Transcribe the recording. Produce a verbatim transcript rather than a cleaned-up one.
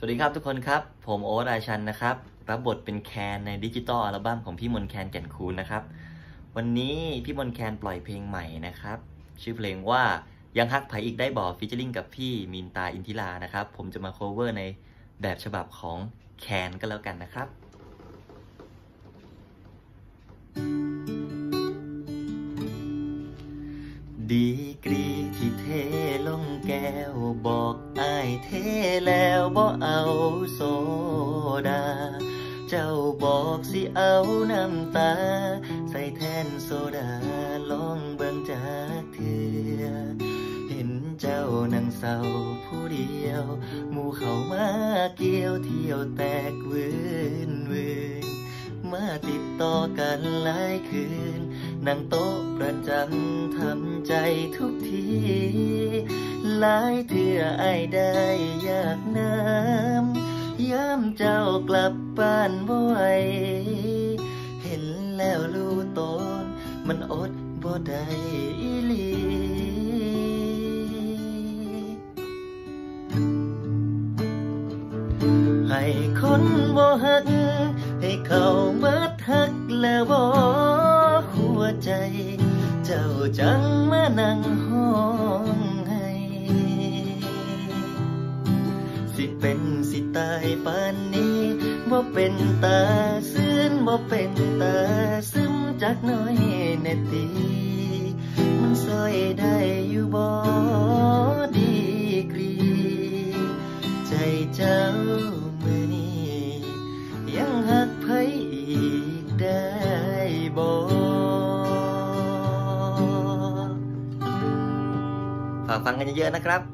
สวัสดีครับทุกคนครับผมโอ๊ตราชันนะครับรับบทเป็นแคนในดิจิตอลอัลบั้มของพี่มนแคนแก่นคูนนะครับวันนี้พี่มนแคนปล่อยเพลงใหม่นะครับชื่อเพลงว่ายังฮักไผอีกได้บ่ฟีเจอริ่งกับพี่มีนตาอินทิรานะครับผมจะมาโคเวอร์ในแบบฉบับของแคนก็แล้วกันนะครับดีกรีที่เทลงแก้วบอกอ้ายเทแล้วบ่เอาโซดาเจ้าบอกสิเอาน้ำตาใส่แทนโซดาลองเบิ่งจากเถื่อเห็นเจ้านั่งเศร้าผู้เดียวหมู่เขามาเกี่ยวเที่ยวแตกวืนวืนมาติดต่อกันหลายคืนนั่งโต๊ะประจำทำใจทุกทีหลายเถื่อไอ้ได้อยากน้ำย้ำเจ้ากลับบ้านบ่ไหวเห็นแล้วรู้ตนมันอดบ่ได้อีหลีให้คนบ่ฮักให้เขามาทักแล้วบ่หัวใจเจ้าจังมานั่งห้องให้สิเป็นสิตายปานนี้บ่เป็นตาซื่นบ่เป็นตาซึมจักน้อยแน่ตีมันซอยได้อยู่บ่ดีกรีใจเจ้ามื้อนี้ยังฮักไผอีกได้บ่ฝากฟังกันเยอะๆนะครับ